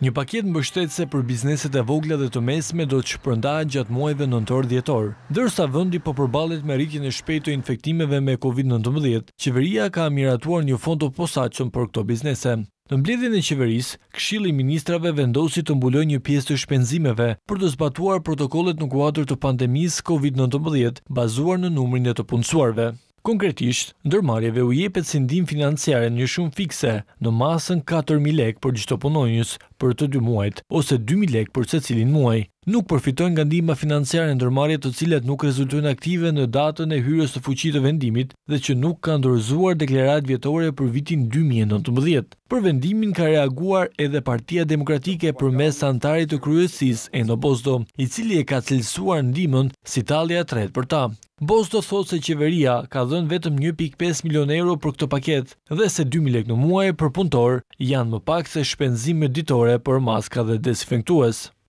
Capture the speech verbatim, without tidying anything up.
Një paketë mbështetëse për bizneset e vogla dhe të mesme do të shpërndahet gjatë muajve nëntor-dhjetor. Ndërsa vendi po përballet me rritjen e shpejtë të infektimeve me Covid nineteen, qeveria ka miratuar një fond të posaçëm për këto biznese. Në mbledhjen e qeverisë, Këshilli i Ministrave vendosi të mbulojë një pjesë të shpenzimeve për të zbatuar protokollet në kuadër të pandemisë Covid nineteen, bazuar në numrin e të punësuarve. Konkretisht, ndërmarrjeve u jepet si ndihmë financiare në një shumë fikse në masën katër mijë lekë për çdo punonjës për të dy muajt ose dy mijë lekë për secilin muaj. Nuk përfitojnë nga ndihma financiare ndërmarrjet të cilat nuk rezultojnë aktive në datën e hyrjes së fuqisë të vendimit dhe që nuk kanë dorëzuar deklaratë vjetore për vitin dy mijë e nëntëmbëdhjetë. Për vendimin ka reaguar edhe Partia Demokratike përmes antarit të kryesisë Endo Bozdo, i cili e ka cilësuar ndihmën si tallja e tretë për ta. Bozdo thotë se qeveria ka dhënë vetëm një pikë pesë milion euro për këtë paketë dhe se dy mijë lekë në muaj për punëtor janë më pak se shpenzimet ditore për maska dhe dezinfektues.